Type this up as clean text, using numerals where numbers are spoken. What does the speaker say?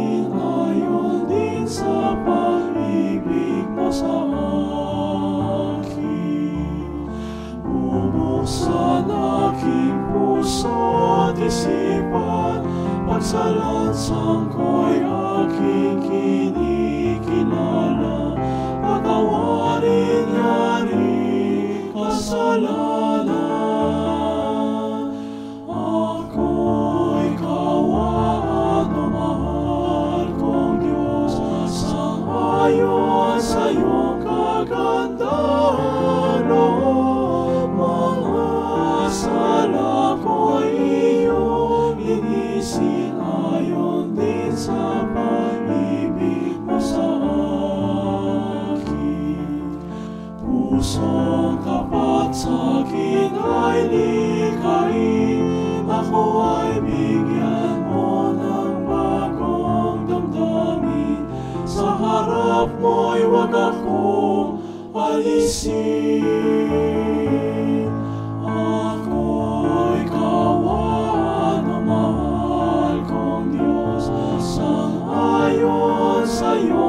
ayon din sa pag-ibig mo sa akin. Bubuksan aking puso at isipan, pagsalansang ko'y aking kinikilala. Patawarin niya rin kasalanan. Ako'y kawaan mo, mahal kong Diyos, sang-ayon sa iyong kagandahan. Mga sala ko'y iyong linisin, ayon din sa pag-ibig mo sa akin. Pusong tapat sa akin ay likhain, ako ay bigyan mo ng bagong damdamin. Sa harap mo'y wag akong alisin. Ako'y kawaan mo, mahal kong Diyos, sang-ayon sa iyo